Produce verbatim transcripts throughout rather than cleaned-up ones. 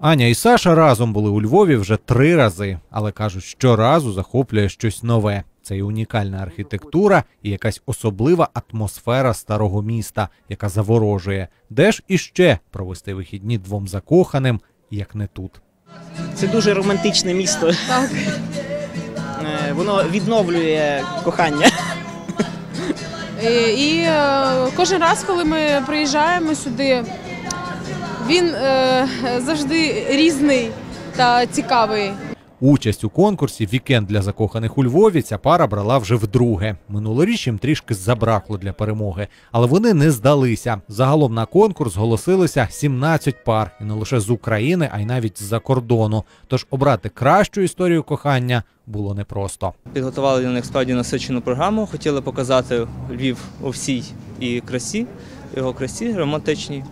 Аня і Саша разом були у Львові вже три рази, але кажуть, щоразу захоплює щось нове. Це і унікальна архітектура, і якась особлива атмосфера старого міста, яка заворожує. Де ж іще провести вихідні двом закоханим, як не тут? Це дуже романтичне місто. Так. Воно відновлює кохання. І, і кожен раз, коли ми приїжджаємо сюди, він е, завжди різний та цікавий. Участь у конкурсі «Вікенд для закоханих у Львові» ця пара брала вже вдруге. Минулоріч їм трішки забракло для перемоги, але вони не здалися. Загалом на конкурс зголосилося сімнадцять пар, і не лише з України, а й навіть з-за кордону. Тож обрати кращу історію кохання було непросто. Підготували для них справді насичену програму, хотіли показати Львів у всій і красі, його красі романтичній.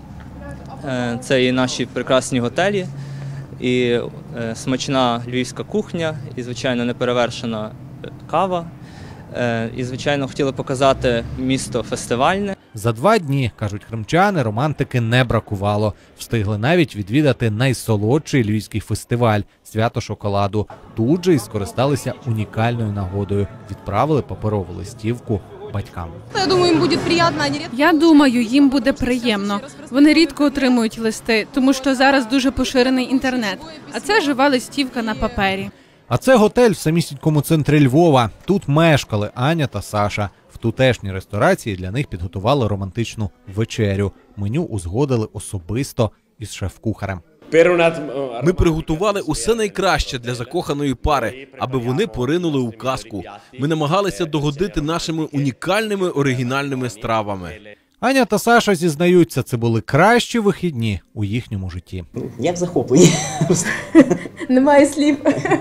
Це і наші прекрасні готелі, і смачна львівська кухня, і, звичайно, неперевершена кава. І, звичайно, хотіли показати місто фестивальне. За два дні, кажуть кримчани, романтики не бракувало. Встигли навіть відвідати найсолодший львівський фестиваль – «Свято шоколаду». Тут же і скористалися унікальною нагодою. Відправили паперову листівку батькам. Я думаю, їм буде приємно. Я думаю, їм буде приємно. Вони рідко отримують листи, тому що зараз дуже поширений інтернет. А це жива листівка на папері. А це готель в самісінькому центрі Львова. Тут мешкали Аня та Саша. В тутешній ресторації для них підготували романтичну вечерю. Меню узгодили особисто із шеф-кухарем. Ми приготували усе найкраще для закоханої пари, аби вони поринули у казку. Ми намагалися догодити нашими унікальними оригінальними стравами. Аня та Саша зізнаються, це були кращі вихідні у їхньому житті. Я в захопленні. Немає слів.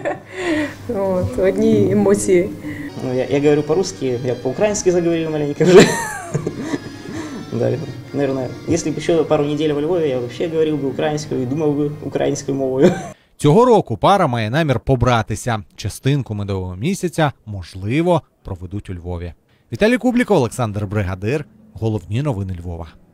От, одні емоції. Ну, я, я говорю по-русски, я по-украински заговорил маленько уже. Да, наверное, если бы еще пару недель во Львове, я вообще говорил бы украинскую и думал бы украинскую мовою. Цього року пара має намір побратися. Частинку медового місяця, можливо, проведуть у Львові. Віталій Кубліков, Олександр Бригадир. Головні новини Львова.